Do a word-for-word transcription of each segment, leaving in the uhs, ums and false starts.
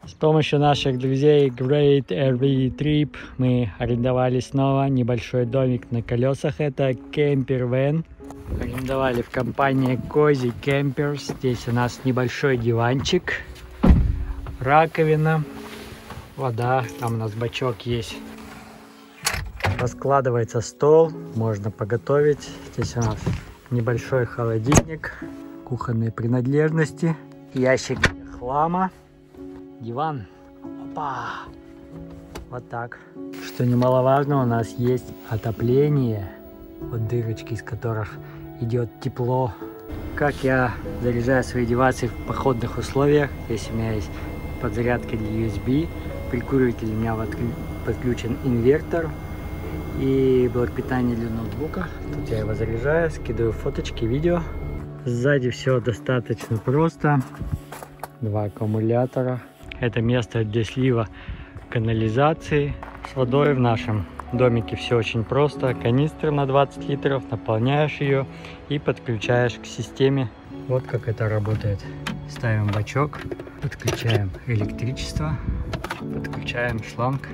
С помощью наших друзей Great эр ви Trip мы арендовали снова небольшой домик на колесах. Это кемпер-вэн. Арендовали в компании Cozy Campers. Здесь у нас небольшой диванчик, раковина, вода. Там у нас бачок есть. Раскладывается стол, можно поготовить. Здесь у нас небольшой холодильник, кухонные принадлежности, ящик для хлама, диван. Опа! Вот так. Что немаловажно, у нас есть отопление. Вот дырочки, из которых идет тепло. Как я заряжаю свои девайсы в походных условиях. Здесь у меня есть подзарядка для ю эс би. Прикуриватель у меня подключен инвертор. И блок питания для ноутбука. Тут я его заряжаю, скидываю фоточки, видео. Сзади все достаточно просто. Два аккумулятора. Это место для слива канализации с водой. В нашем домике все очень просто. Канистра на двадцать литров, наполняешь ее и подключаешь к системе. Вот как это работает. Ставим бачок, подключаем электричество, подключаем шланг.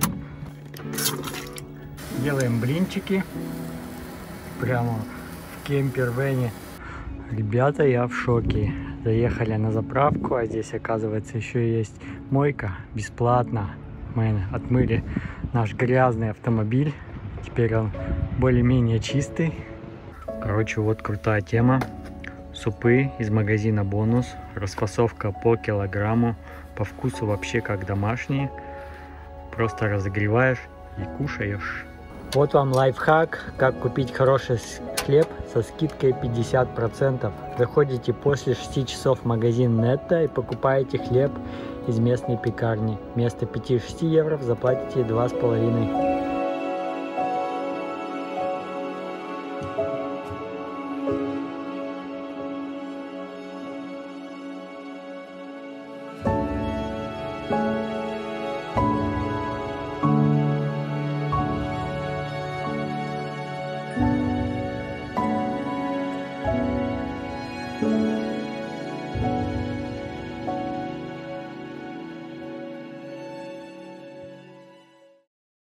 Делаем блинчики прямо в кемпер-вэне. Ребята, я в шоке. Заехали на заправку, а здесь, оказывается, еще есть мойка бесплатно. Мы отмыли наш грязный автомобиль. Теперь он более-менее чистый. Короче, вот крутая тема. Супы из магазина Бонус. Расфасовка по килограмму. По вкусу вообще как домашние. Просто разогреваешь и кушаешь. Вот вам лайфхак, как купить хороший хлеб со скидкой пятьдесят процентов. Заходите после шести часов в магазин Netto и покупаете хлеб из местной пекарни. Вместо пяти-шести евро заплатите два с половиной.